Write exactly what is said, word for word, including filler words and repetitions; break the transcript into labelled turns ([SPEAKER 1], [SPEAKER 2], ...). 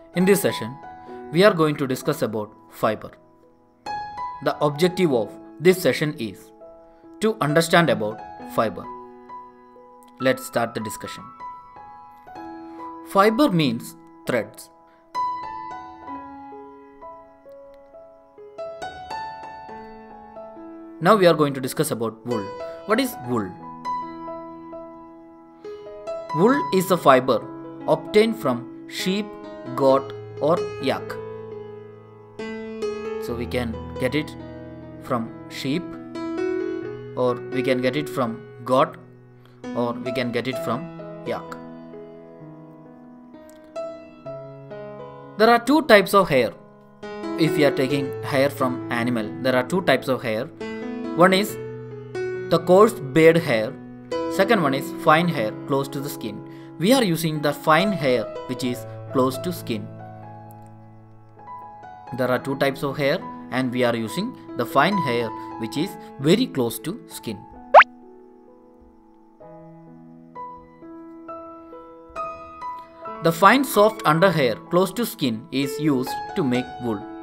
[SPEAKER 1] In this session, we are going to discuss about fiber. The objective of this session is to understand about fiber. Let's start the discussion. Fiber means threads. Now we are going to discuss about wool. What is wool? Wool is a fiber obtained from sheep, goat or yak. So we can get it from sheep, or we can get it from goat, or we can get it from yak. There are two types of hair. If we are taking hair from animal, there are two types of hair. One is the coarse beard hair. Second one is fine hair close to the skin. We are using the fine hair which is close to skin. There are two types of hair and we are using the fine hair which is very close to skin. The fine soft under hair close to skin is used to make wool.